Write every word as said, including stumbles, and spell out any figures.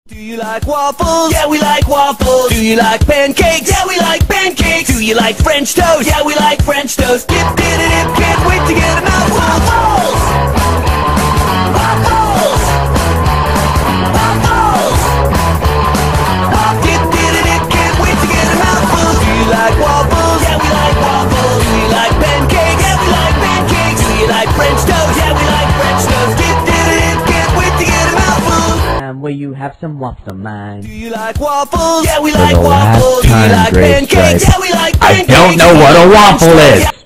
Do you like waffles? Yeah, we like waffles. Do you like pancakes? Yeah, we like pancakes. Do you like French toast? Yeah, we like French toast. Dip, dip, dip, can't wait to get them out. Waffles! Waffles! Waffles! Dip, dip, dip, can't wait to get them out. Do you like waffles? Yeah, we like waffles. Do you like pancakes? Yeah, we like pancakes. Do you like French toast? Yeah, we like French toast. Dip, dip, dip, can't wait to get them out. Will you have some waffles of mine? Do you like waffles? Yeah, we For like the last waffles. Do you time, like Great pancakes? Stripe, Yeah, we like I pancakes. don't know what a waffle is!